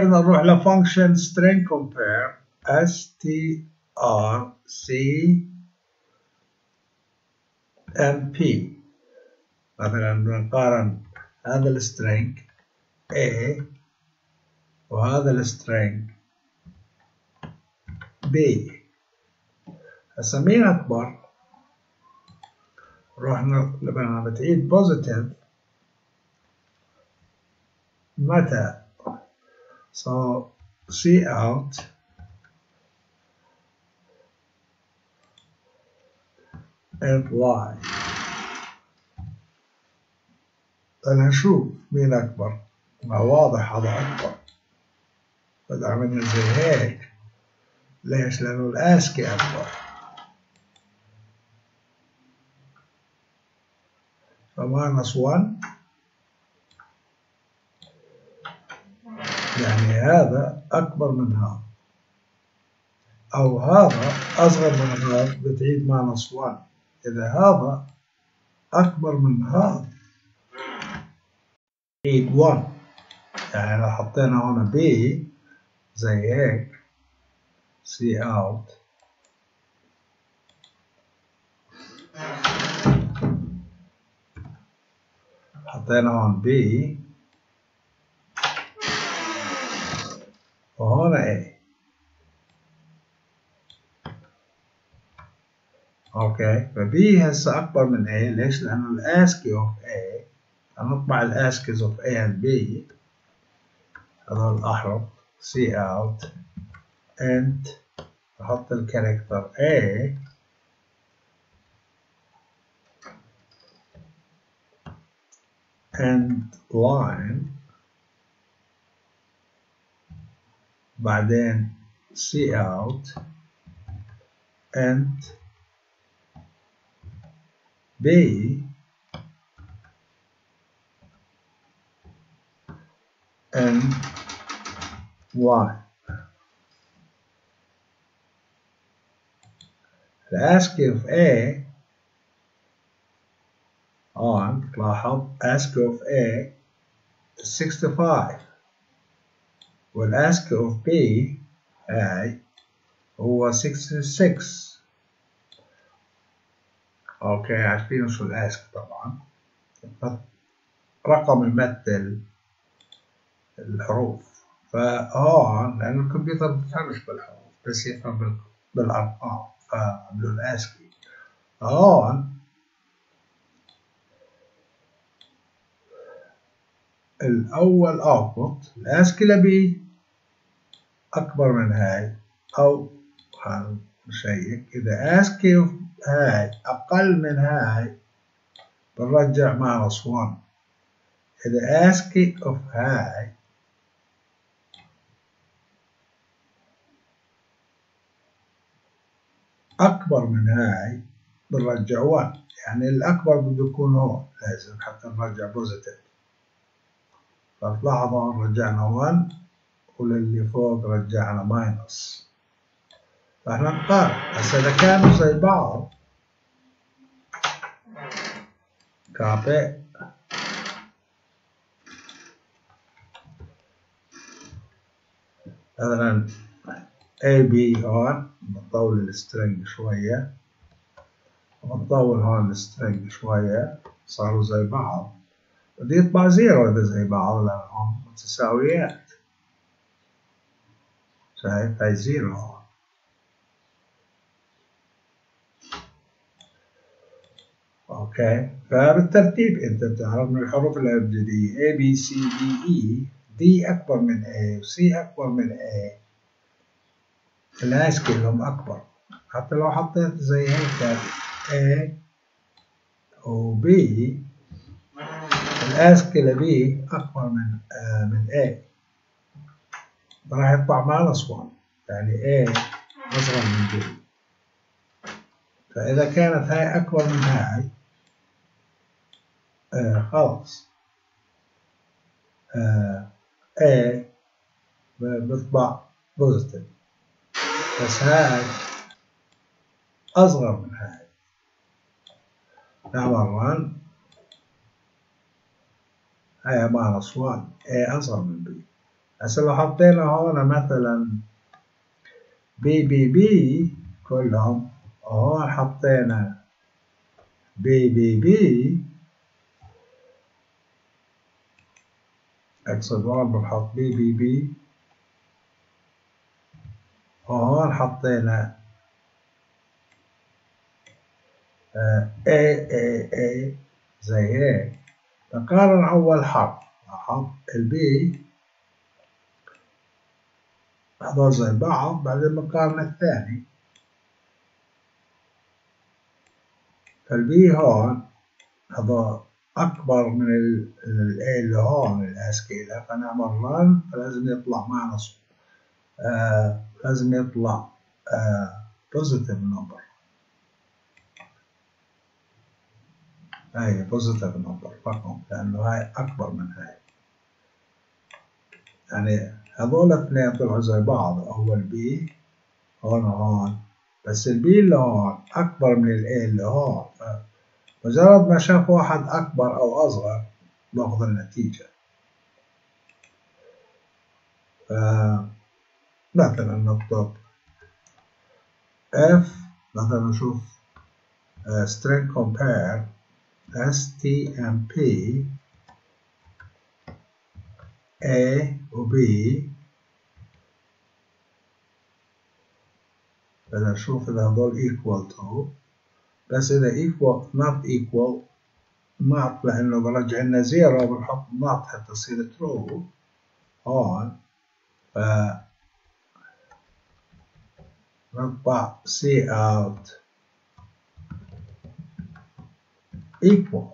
بدنا نروح لفانكشن string compare strcmp. مثلا نقارن هذا السترينج A وهذا السترينج B. هسا مين أكبر؟ رحنا لما بتعيد بوزيتيف متى؟ so cout and y. أنا نشوف مين أكبر. ما واضح هذا أكبر. بدأ عملنا زي هيك. ليش؟ لأنه الآسكي أكبر. فماينس 1 يعني هذا أكبر من هذا، أو هذا أصغر من هذا بتعيد ماينس 1. إذا هذا أكبر من هذا تعيد 1. يعني لو حطينا هنا B زي هيك cout حطينا هون B وهنا A. اوكي، فB هسه اكبر من A. ليش؟ لانه الاسكي اوف A هنطبع الاسكيز اوف A and B هذول الاحرف cout and احط الكاركتر A and line بعدين cout and B and Y. the ASCII of A on لاحظ ASCII of A is 65 والASCII of B هاي هو 66. اوكي، عارفين شو الاسك طبعا، رقم يمثل الحروف. فهون لأن الكمبيوتر ما بيفهمش بالحروف بس يفهم بالأرقام فعملوا الاسكي. هون الأول اوتبوت الاسكي لبي أكبر من هاي، أو نشيك إذا اسكي هاي أقل من هاي بنرجع ماينس 1. إذا ASCII of هاي أكبر من هاي بنرجع 1. يعني الأكبر بده يكون هون لازم حتى نرجع بوزيتيف. فتلاحظوا رجعنا 1 وللي فوق رجعنا ماينس. فاحنا نقارن هسه إذا كانوا زي بعض كابي مثلا AB هون بنطول السترنج شوية ونطول هون السترنج شوية صاروا زي بعض. بده يطبع زيرو إذا زي بعض لأنهم متساويات. شايف هاي زيرو هون. اوكي، فبالترتيب انت بتعرف من الحروف الابجدية A B C D E D أكبر من A و C أكبر من A. الاسكي لهم أكبر. حتى لو حطيت زي هيك A و B الاسكي ل B أكبر من A راح يطلع ماينس 1. يعني A أصغر من B. فإذا كانت هاي أكبر من هاي خلاص A بيطبع بوزيتيف، بس هاي أصغر من هاي. نعمل هاي ماينس 1 A أصغر من B. هسه لو حطينا هون مثلا بي كلهم، وهون حطينا بي اقصد هون بنحط بي وهون حطينا اي زي هيك. نقارن أول حرف، أحط البي هذول زي بعض، بعدين بقارن الثاني. فالبي هون هذول أكبر من الاي اللي هون الأسكيلة، فنعمل رن، فلازم يطلع معنا لازم يطلع بوزيتيف نمبر. هاي بوزيتيف نمبر فقط، لأنه هاي أكبر من هاي. يعني هذول اثنين طلعوا زي بعض، أول بي هون وهون، بس البي اللي هون أكبر من الاي اللي هون، مجرد ما شاف واحد أكبر أو أصغر باخذ النتيجة. مثلا نكتب F، مثلا نشوف string compare STMP A و B، بدنا نشوف إذا هذول equal to، بس إذا equal not equal not، لأنه برجع لنا زيرو بنحط not حتى تصير true هون. نطبع C out equal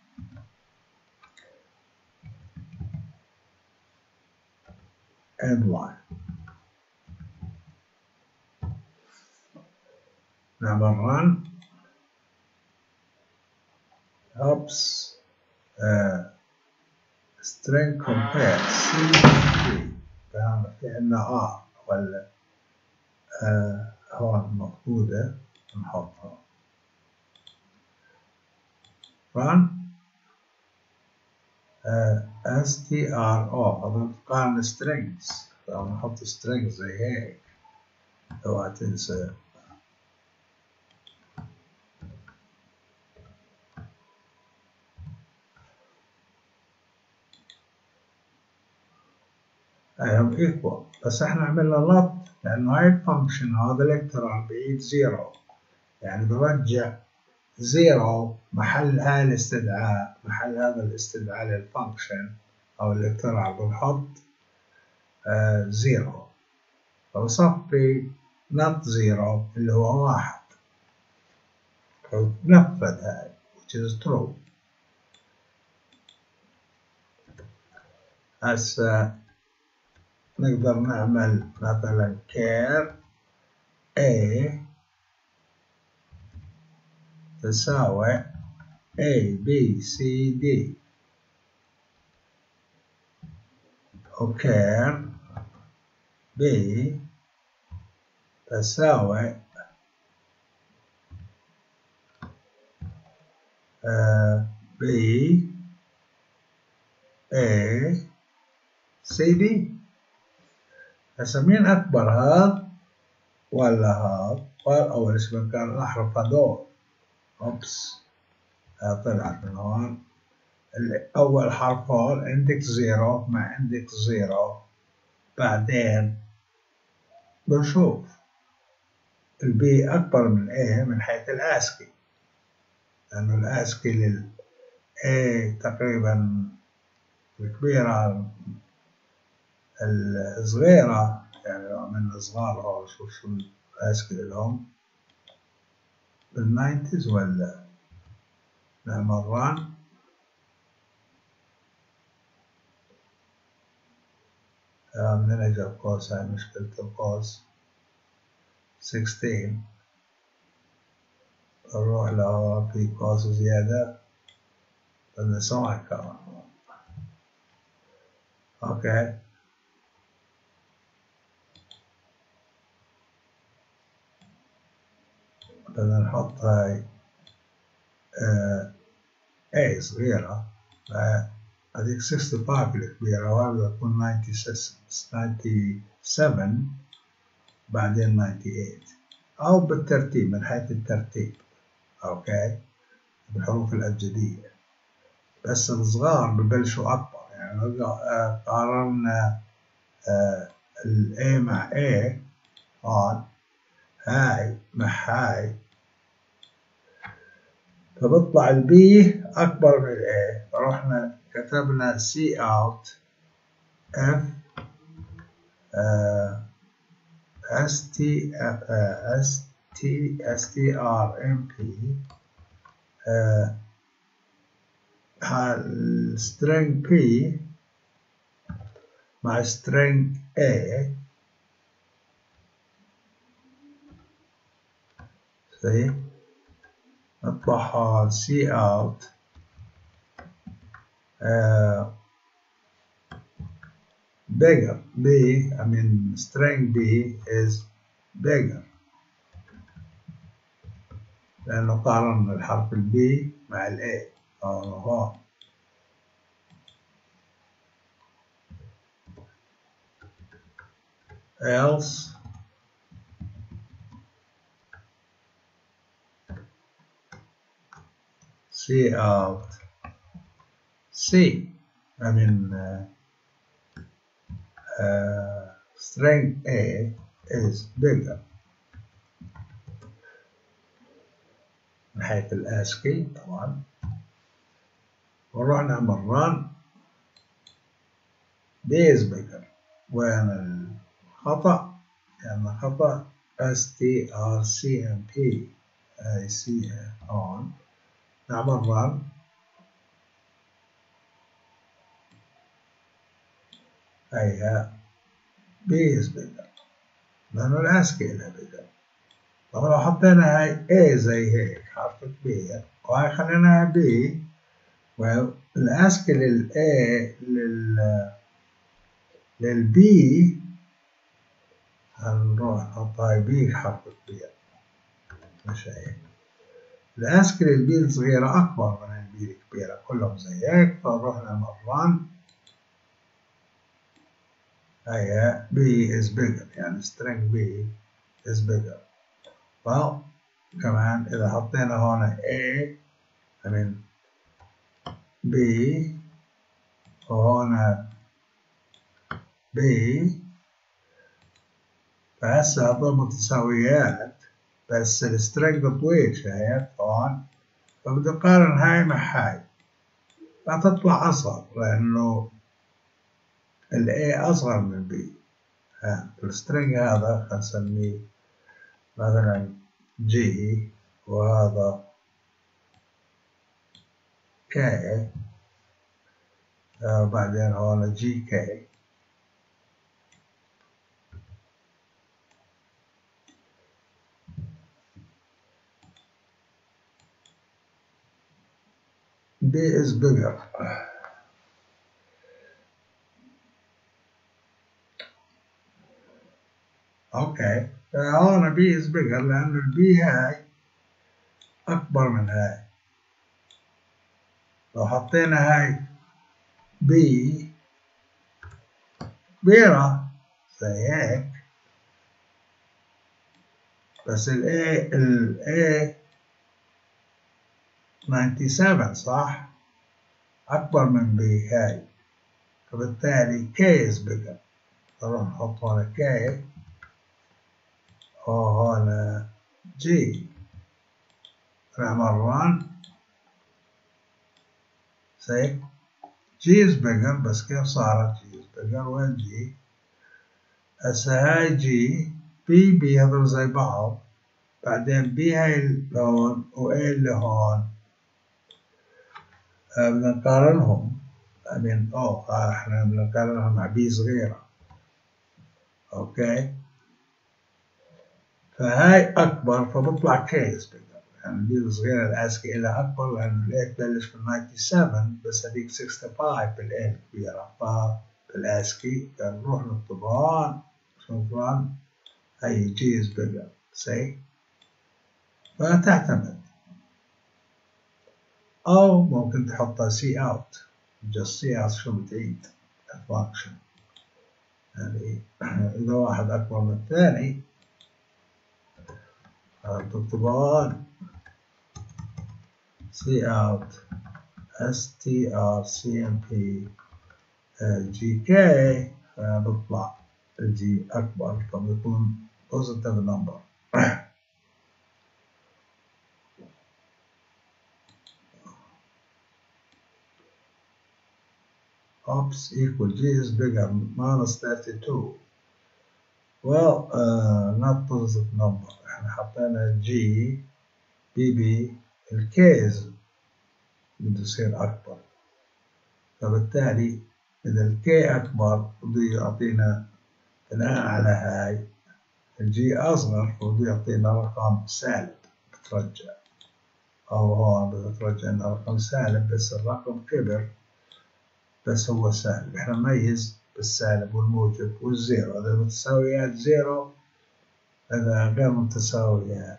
end line. نعمل run. oops string compare C في عندنا ولا هون مفقودة، نحطها run stro. هذا قارن strings، فنحط strings زي هيك، اوعى تنسى. هايهم equal، بس احنا عملنا not لأنه هاي الفانكشن هذا الكترال بعيد زيرو، يعني برجع زيرو محل هاي الاستدعاء، محل هذا الاستدعاء للفانكشن أو الالكترال بنحط زيرو، فبصفي not زيرو اللي هو واحد، فنفذ هاي which is true. هسا نقدر نعمل مثلا كير A تساوي A B C D، وكير B تساوي B A C D. هسا مين أكبر، هذا ولا هذا؟ أول اسم كان الأحرف هذول. أوبس، طلعت من هون. أول حرف هون عندك زيرو مع عندك زيرو، بعدين بنشوف البي أكبر من A من حيث الآسكي، لأنه الآسكي للA تقريبا الكبيرة الصغيرة، يعني لو عملنا صغار هون شو الآسكي لهم بالناينتيز ولا. نعمل ران. مانجر قوس، هاي مشكلة القوس 16. نروح لهون في قوس زيادة، بدنا نسوي كمان. اوكي، بدنا نحط هاي A صغيرة هذيك 65 الكبيرة، وهذا تكون 97 بعدين 98 أو بالترتيب من حيث الترتيب. أوكي، بالحروف الأبجدية. بس الصغار ببلشوا أكبر، يعني لو قارنا ال A مع A هون، هاي مع هاي، فبطلع ال B أكبر من ال A، فرحنا كتبنا C out F strmp string P مع string A. see نطبعها C out bigger. B, I mean string B is bigger لأنه قارن الحرف ال B مع ال A. هون else C out C, I mean string A is bigger من حيث الاسكي طبعا. ونروح نعمل run. B is bigger. وين الخطأ؟ يعني خطأ strcmp هاي C on. نعمل run. هيها B is bigger لأنه الاسكي لها bigger. طب لو حطينا هاي A زي هيك حرف كبير، وهاي خليناها B، والاسكي لل A لل B هنروح نحط هاي B حرف كبير، مش هيك. الاسكي لل B الصغيرة أكبر من ال B الكبيرة، كلهم زي هيك، فنروح نعمل run. هيا B is bigger، يعني string B is bigger. well كمان إذا حطينا هون A I mean B وهون B، فهسه هذول متساويات بس السترنج طويل، شايف هون؟ فبدي أقارن هاي مع هاي، فتطلع أصغر لأنه ال A أصغر من B. السترنج هذا خلينا نسميه مثلا G، وهذا K، وبعدين هون GK. B is bigger. اوكي، هون B is bigger لأنه ال B هاي أكبر من هاي. لو حطينا هاي B كبيرة زي هيك، بس ال A 97 صح؟ أكبر من B هاي، فبالتالي K is bigger. نروح نحط هون K وهون G. نعمل run. see G is bigger، بس كيف صارت G is bigger؟ وين G؟ هسه هاي G B هذول زي بعض، بعدين B هاي اللون و A اللي هون، بدنا نقارنهم. بعدين احنا بدنا نقارنهم مع B صغيرة. اوكي، فهاي أكبر فبطلع K is bigger، يعني B الصغيرة الاسكي إلها أكبر لأنه ال A تبلش من 97 بس هذيك 65 بال A الكبيرة، فبالاسكي نروح نكتب هون شوف ران هي G is bigger. see فتعتمد، أو ممكن تحطها C out just see شو بتعيد الفانكشن. يعني إذا واحد أكبر من الثاني تكتب on cout strcmp gk بيطلع الجي أكبر فبيكون positive number. ops equal g is bigger minus 32. well not positive number. احنا حطينا g bb الكيز بده يصير أكبر، فبالتالي إذا الكي أكبر بده يعطينا بناء على هاي الجي أصغر فبده يعطينا رقم سالب بترجع، أو هون بترجع لنا رقم سالب بس الرقم كبر بس هو سالب. إحنا نميز بالسالب والموجب والزيرو، إذا متساويات زيرو، إذا غير متساويات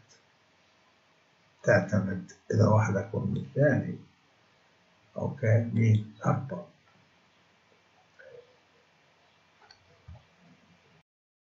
تعتمد إذا واحد أكبر من الثاني. أوكي مين أكبر.